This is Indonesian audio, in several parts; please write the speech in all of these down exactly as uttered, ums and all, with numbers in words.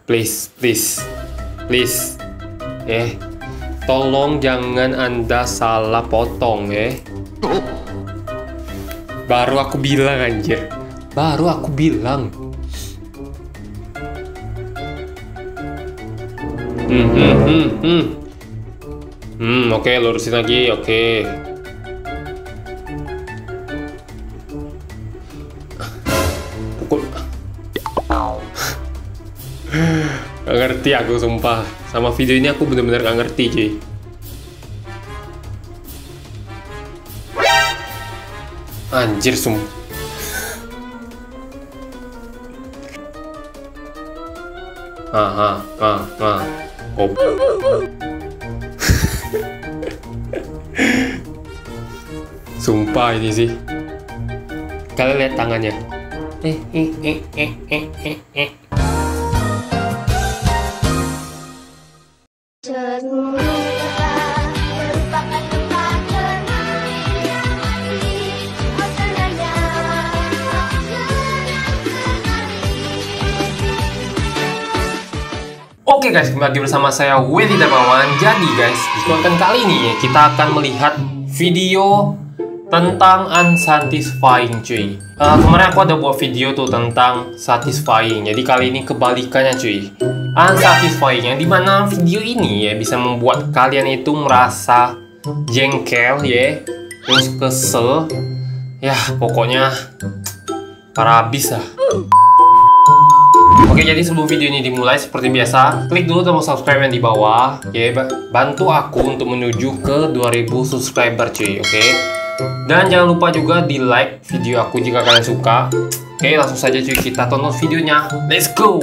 Please, please, please. Eh, tolong jangan Anda salah potong ya. Baru aku bilang anjir. Baru aku bilang. Hmm, hmm, hmm, hmm. Hmm, oke, okay, lurusin lagi, oke. Okay. Pukul. Gak ngerti aku, sumpah. Sama video ini aku bener-bener gak ngerti, cuy. Anjir, sumpah. Ah, ah, ah, ah. Oh. Sumpah ini sih. Kalian lihat tangannya. Eh, eh, eh, eh, eh, eh, eh. Oke guys, kembali lagi bersama saya Wedi Darmawan. Jadi guys, di konten kali ini kita akan melihat video tentang unsatisfying cuy. uh, Kemarin aku ada buat video tuh tentang satisfying. Jadi kali ini kebalikannya cuy, unsatisfying, yang dimana video ini ya bisa membuat kalian itu merasa jengkel ya, terus kesel. Ya pokoknya parah abis lah. Oke, jadi sebelum video ini dimulai, seperti biasa, klik dulu tombol subscribe yang di bawah. Oke, bantu aku untuk menuju ke dua ribu subscriber cuy, oke. Dan jangan lupa juga di like video aku jika kalian suka. Oke, langsung saja cuy, kita tonton videonya. Let's go.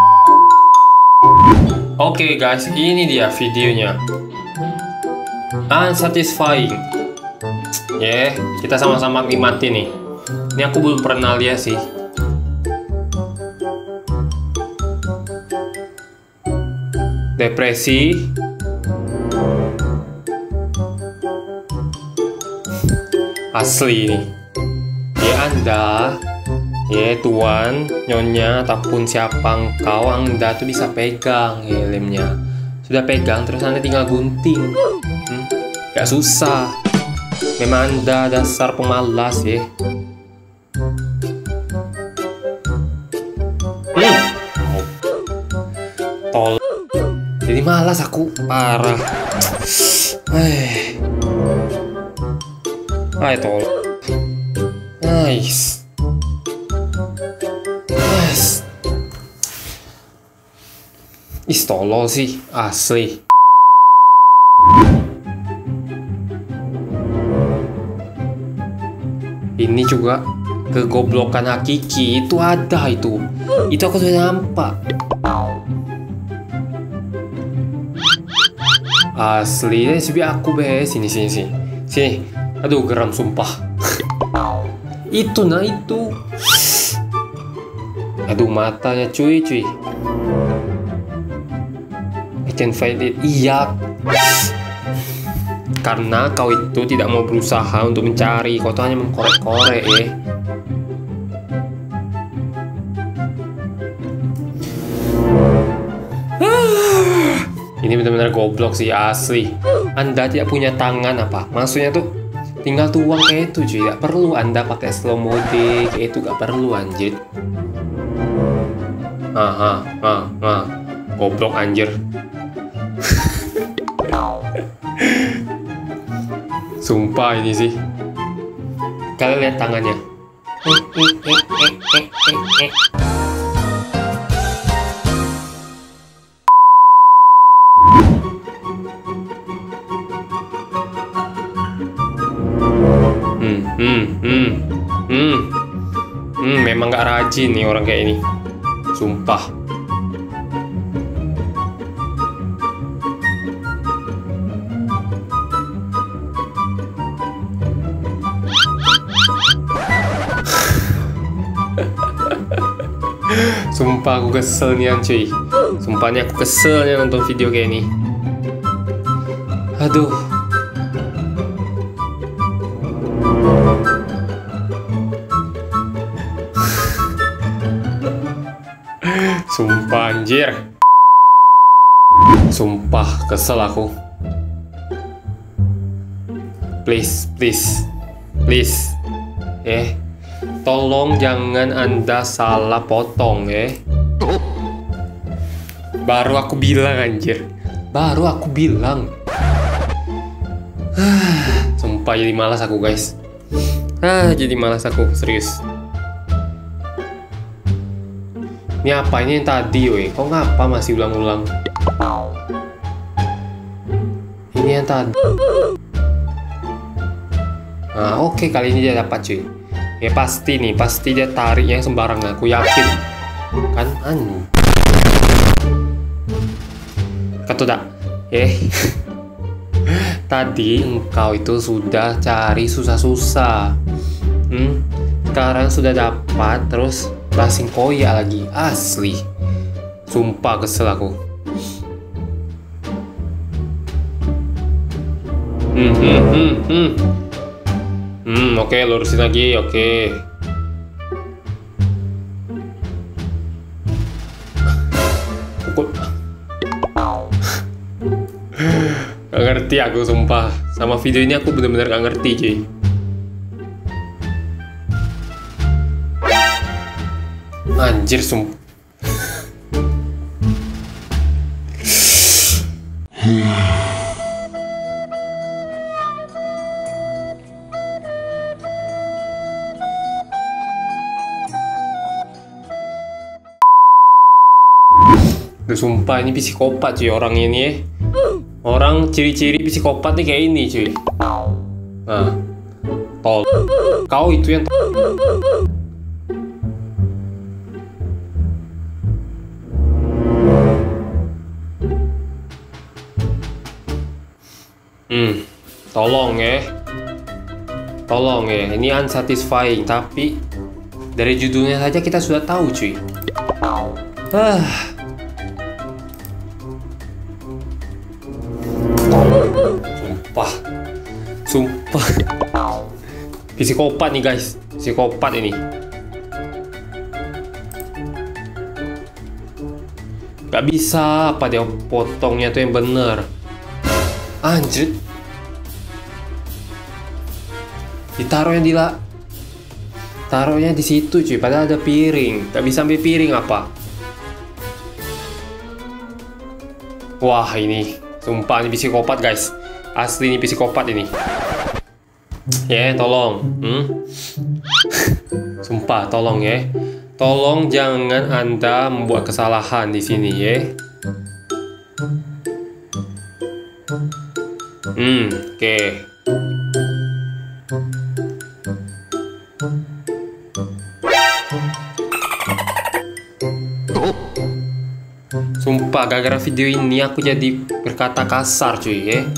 Oke guys, ini dia videonya. Unsatisfying. Ya, kita sama-sama nikmati nih. Ini aku belum pernah lihat sih. Depresi, asli nih ya Anda, ya tuan, nyonya, ataupun siapa engkau, Anda tuh bisa pegang ya, lemnya. Sudah pegang, terus Anda tinggal gunting. hmm? Gak susah. Memang Anda dasar pemalas ya. hmm. Tol. Jadi malas aku, parah. Eh, Hai tol. Nice. Nice. Is tolol sih, asli. Ini juga kegoblokan hakiki, itu ada itu. Itu aku sudah nampak. Asli, eh, sebi aku be, sini sini sini, sini. Aduh, geram sumpah. Itu nah itu. Aduh, matanya cuy cuy. I can find it. Iya. Karena kau itu tidak mau berusaha untuk mencari, kau tuh hanya mengkorek-korek ya. Ini benar-benar goblok sih, asli. Anda tidak punya tangan apa? Maksudnya tuh tinggal tuang kayak itu cuy. Gak perlu Anda pakai slow mode kayak itu, gak perlu anjir. Aha, ah, ah, goblok anjir. Sumpah ini sih. Kalian lihat tangannya. Eh, eh, eh, eh, eh, eh, eh. Hmm, hmm, hmm, hmm, hmm, memang gak rajin nih orang kayak ini, sumpah. Sumpah aku kesel nih cuy. Sumpahnya aku kesel nih nonton video kayak ini. Aduh. Sumpah anjir. Sumpah kesel aku. Please, please, please. Eh, tolong jangan Anda salah potong, eh. Baru aku bilang anjir. Baru aku bilang. Sumpah jadi malas aku guys. Ah, jadi malas aku, serius. Ini apa ini yang tadi, weh? Kok ngapa masih ulang-ulang? Ini yang tadi. Nah, oke, kali ini dia dapat cuy. Ya pasti nih, pasti dia tarik yang sembarangan. Aku yakin. Kan anu. Kata tak? Eh. Tadi engkau itu sudah cari susah-susah. Hmm, sekarang sudah dapat, terus basing koya lagi. Asli. Sumpah kesel aku. Hmm, hmm, hmm, hmm. Hmm, oke, okay, lurusin lagi, oke. Okay. Pukul. Gak ngerti aku, sumpah. Sama video ini aku bener-bener gak ngerti, cuy. Anjir, sumpah. Sumpah ini psikopat cuy orang ini ya. Orang ciri-ciri psikopat nih kayak ini cuy. Nah, tol. Kau itu yang Hmm, tolong ya. Tolong ya, ini unsatisfying, tapi dari judulnya saja kita sudah tahu cuy. Ah. Sumpah. Sumpah. Psikopat nih guys. Psikopat ini. Gak bisa apa dia potongnya tuh yang bener. Anjir. Ditaruhnya di la. Taruhnya di situ cuy, padahal ada piring. Gak bisa ambil piring apa? Wah ini. Sumpah ini psikopat guys. Asli ini psikopat ini. Ya, yeah, tolong. Hmm? Sumpah, tolong ya. Tolong jangan Anda membuat kesalahan di sini ya. Hmm, oke. Okay. Sumpah, gara-gara video ini aku jadi berkata kasar cuy ya.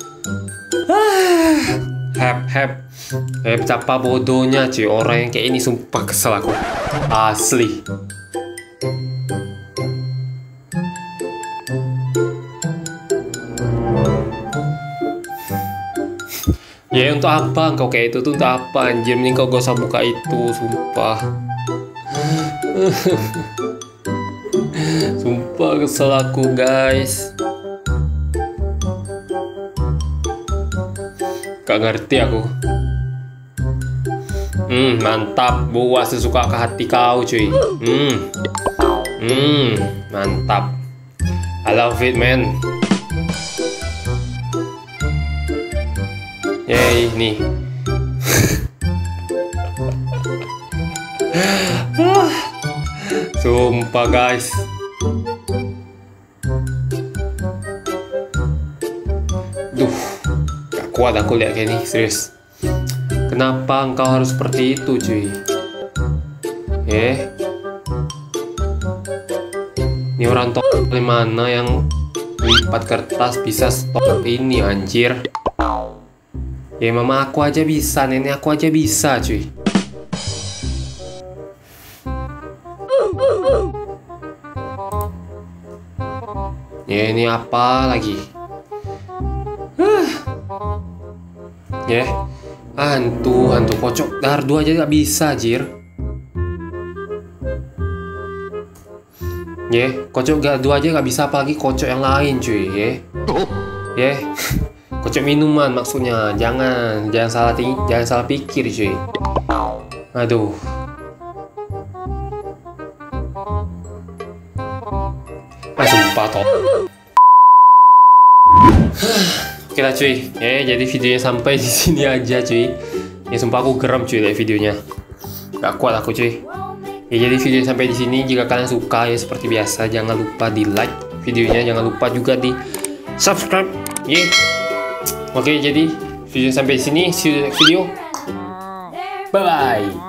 Hep hep hep betapa bodohnya cuy orang yang kayak ini, sumpah kesel aku. Asli. Ya untuk apa engkau kayak itu tuh, untuk apa anjir? Mending kau gak usah buka itu, sumpah. Sumpah kesel aku guys. Gak ngerti aku. Hmm, mantap. Buat sesuka ke hati kau cuy. Hmm. Hmm, mantap. I love it man. Yay, nih. Sumpah guys. Duh, gak kuat aku lihat kayak ini, serius. Kenapa engkau harus seperti itu cuy? Eh, ini orang tok mana yang lipat kertas bisa stop ini anjir? Ya mama aku aja bisa, nenek aku aja bisa cuy. Ya ini apa lagi? Huh. Ya, hantu, hantu kocok dardu aja gak bisa, jir. Ya, yeah, kocok gardu aja nggak bisa, apalagi kocok yang lain cuy. Ya, yeah. Ya, yeah. Kocok minuman maksudnya. Jangan, jangan salah ting, jangan salah pikir cuy. Aduh. Ah, sumpah toh. Oke lah cuy. Ya, jadi videonya sampai di sini aja cuy. Ya sumpah aku geram cuy lihat videonya. Gak kuat aku cuy. Ya jadi video sampai di sini. Jika kalian suka ya seperti biasa jangan lupa di like videonya, jangan lupa juga di subscribe. Ya. Yeah. Oke, jadi video sampai di sini. See you next video. Bye bye.